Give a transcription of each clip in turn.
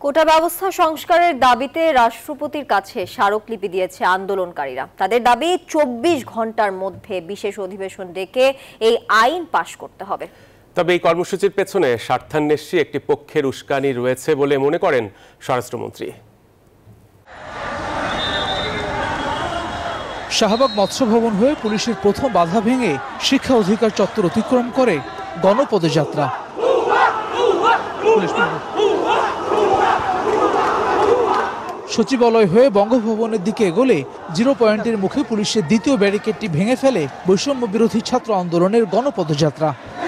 কোটা ব্যবস্থা সংস্কারের দাবিতে রাষ্ট্রপতির কাছে স্মারকলিপি দিয়েছে আন্দোলনকারীরা। তাদের দাবি ২৪ ঘন্টার মধ্যে বিশেষ অধিবেশন ডেকে এই আইন পাশ করতে হবে। তবে এই কর্মসূচির পেছনে স্বার্থান্বেষী একটি পক্ষের উস্কানি রয়েছে বলে মনে করেন স্বরাষ্ট্রমন্ত্রী। শাহবাগ মৎস্য ভবন হয়ে পুলিশের প্রথম বাধা ভেঙে শিক্ষা অধিকার চত্বর অতিক্রম করে গণপদযাত্রা। সচিবালয় হয়ে বঙ্গভবনের দিকে এগোলে জিরো পয়েন্টের মুখে পুলিশের দ্বিতীয় ব্যারিকেডটি ভেঙে ফেলে বৈষম্য বিরোধী ছাত্র আন্দোলনের গণপদযাত্রা।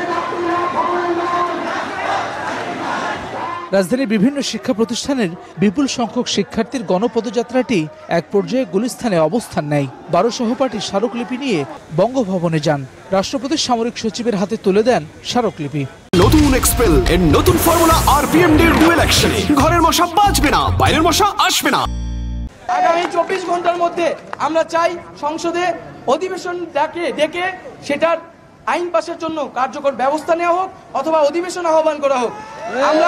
রাজধানীর বিভিন্ন শিক্ষা প্রতিষ্ঠানের বিপুল সংখ্যক শিক্ষার্থীর গণপদযাত্রাটি এক পর্যায়ে গুলিস্তানে অবস্থান নেয়। ১২ সহপাঠী স্মারকলিপি নিয়ে বঙ্গভবনে যান। রাষ্ট্রপতির সামরিক সচিবের হাতে তুলে দেন স্মারকলিপি। নতুন এক্সপেল এর নতুন ফর্মুলা আরপিএম এর ডুয়েল অ্যাকশন। ঘরের মশা বাঁচবে না, বাইরের মশা আসবে না। আগামী ২৪ ঘন্টার মধ্যে আমরা চাই সংসদে অধিবেশন ডেকে সেটার আইন পাশের জন্য কার্যকর ব্যবস্থা নেওয়া হোক অথবা অধিবেশন আহ্বান করা হোক। আমরা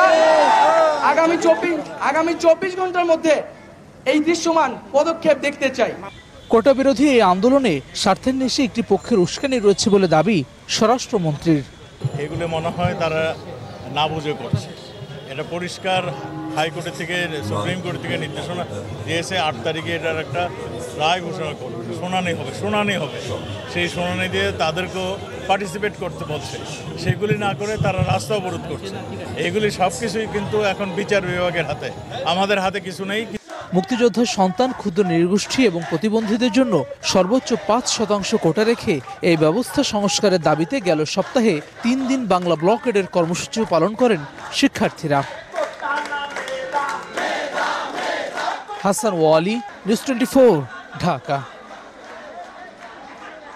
আগামী ২৪ ঘন্টার মধ্যে এই দৃশ্যমান পদক্ষেপ দেখতে চাই। কোটা বিরোধী এই আন্দোলনে স্বার্থান্বেষী একটি পক্ষের উস্কানি রয়েছে বলে দাবি স্বরাষ্ট্রমন্ত্রীর। এগুলো মনে হয় তারা না বুঝে করছে। এটা পরিষ্কার হাইকোর্টের থেকে সুপ্রিম কোর্ট থেকে নির্দেশনা দিয়েছে ৮ তারিখে এটার একটা রায় ঘোষণা করবে, শুনানি হবে। সেই শুনানি দিয়ে তাদেরকেও পার্টিসিপেট করতে বলছে। সেগুলি না করে তারা রাস্তা অবরোধ করছে। এগুলি সব কিছুই কিন্তু এখন বিচার বিভাগের হাতে, আমাদের হাতে কিছু নেই। মুক্তিযোদ্ধার সন্তান, ক্ষুদ্র নৃগোষ্ঠী এবং প্রতিবন্ধীদের জন্য সর্বোচ্চ ৫% কোটা রেখে এই ব্যবস্থা সংস্কারের দাবিতে গেল সপ্তাহে ৩ দিন বাংলা ব্লকেডের কর্মসূচিও পালন করেন শিক্ষার্থীরা। হাসান ওয়ালি, নিউজ 24, ঢাকা।